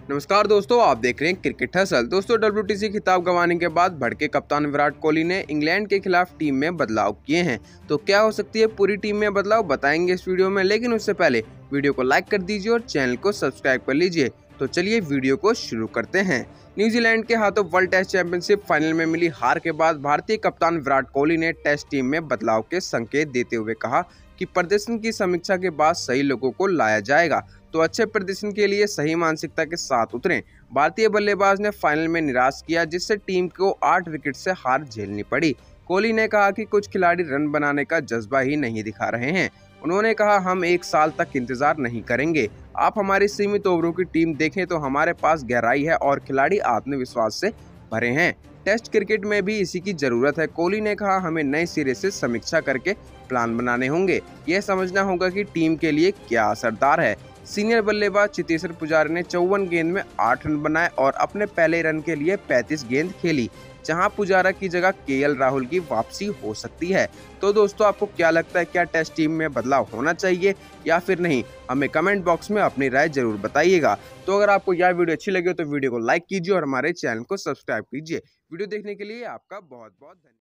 नमस्कार दोस्तों, आप देख रहे हैं क्रिकेट हसल। दोस्तों, WTC खिताब गंवाने के बाद भड़के कप्तान विराट कोहली ने इंग्लैंड के खिलाफ टीम में बदलाव किए हैं। तो क्या हो सकती है पूरी टीम में बदलाव, बताएंगे इस वीडियो में। लेकिन उससे पहले वीडियो को लाइक कर दीजिए और चैनल को सब्सक्राइब कर लीजिए। तो चलिए वीडियो को शुरू करते हैं। न्यूजीलैंड के हाथों वर्ल्ड टेस्ट चैंपियनशिप फाइनल में मिली हार के बाद भारतीय कप्तान विराट कोहली ने टेस्ट टीम में बदलाव के संकेत देते हुए कहा कि प्रदर्शन की समीक्षा के बाद सही लोगों को लाया जाएगा, तो अच्छे प्रदर्शन के लिए सही मानसिकता के साथ उतरें। भारतीय बल्लेबाज ने फाइनल में निराश किया, जिससे टीम को 8 विकेट से हार झेलनी पड़ी। कोहली ने कहा कि कुछ खिलाड़ी रन बनाने का जज्बा ही नहीं दिखा रहे हैं। उन्होंने कहा, हम 1 साल तक इंतजार नहीं करेंगे। आप हमारी सीमित ओवरों की टीम देखें तो हमारे पास गहराई है और खिलाड़ी आत्मविश्वास से भरे हैं। टेस्ट क्रिकेट में भी इसी की जरूरत है। कोहली ने कहा, हमें नए सिरे से समीक्षा करके प्लान बनाने होंगे। यह समझना होगा कि टीम के लिए क्या असरदार है। सीनियर बल्लेबाज चेतेश्वर पुजारा ने 54 गेंद में 8 रन बनाए और अपने पहले रन के लिए 35 गेंद खेली, जहां पुजारा की जगह KL राहुल की वापसी हो सकती है। तो दोस्तों, आपको क्या लगता है, क्या टेस्ट टीम में बदलाव होना चाहिए या फिर नहीं? हमें कमेंट बॉक्स में अपनी राय जरूर बताइएगा। तो अगर आपको यह वीडियो अच्छी लगी तो वीडियो को लाइक कीजिए और हमारे चैनल को सब्सक्राइब कीजिए। वीडियो देखने के लिए आपका बहुत बहुत धन्यवाद।